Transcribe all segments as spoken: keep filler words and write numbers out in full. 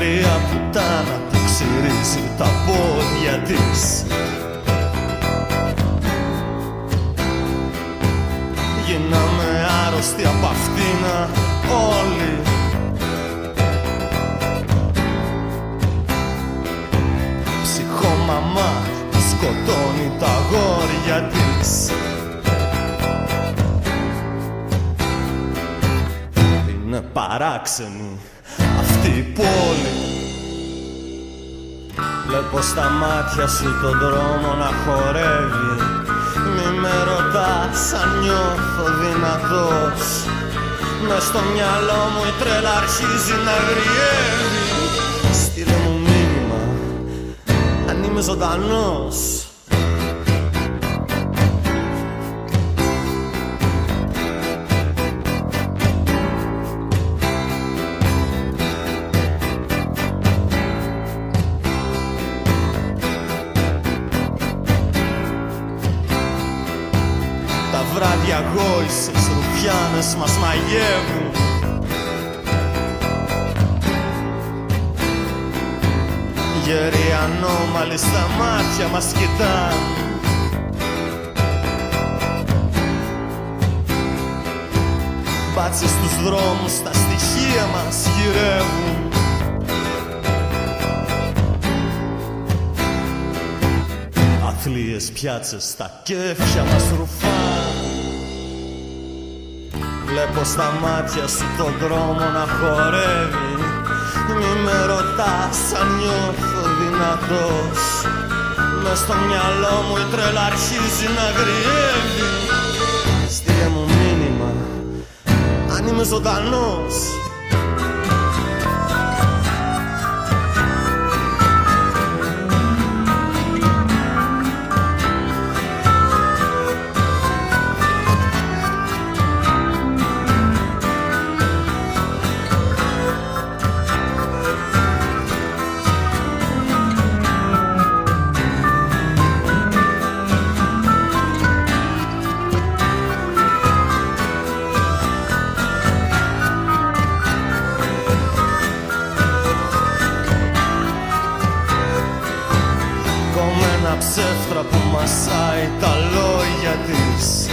βαρέα πουτάνα που ξυρίζει τα πόδια της. Γίναμε άρρωστοι απ' αυτήνα όλοι. Ψυχόμαμα που σκοτώνει τα αγόρια της. Είναι παράξενη αυτή η πόλη. Βλέπω στα μάτια σου τον δρόμο να χορεύει. Μη με ρωτάς αν νιώθω δυνατός. Μες στο μυαλό μου η τρέλα αρχίζει να γριεύει. Στείλε μου μήνυμα αν είμαι ζωντανός. Τα βράδια γόησες, ρουφιάνες μας μαγεύουν. Γεροί ανώμαλοι στα μάτια μας κοιτάν. Μπάτσες στους δρόμους, τα στοιχεία μας γυρεύουν. Αθλίες πιάτσες στα κέφια μας ρουφάν. Βλέπω στα μάτια σου τον δρόμο να χορεύει. Μη με ρωτάς αν νιώθω δυνατός. Μες στο μυαλό μου η τρέλα αρχίζει να γριεύει. Στείλε μου μήνυμα αν είμαι ζωντανός. Κομμένα ψεύτρα που μασάει τα λόγια της.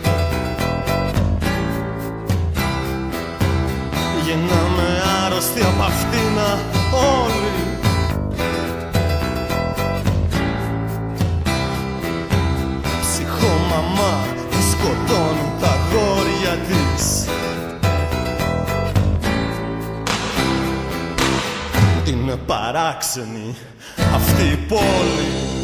Γίναμε άρρωστοι απ' αυτήνα όλοι. Ψυχόμαμα που σκοτώνει τα αγόρια της. Είναι παράξενη αυτή η πόλη.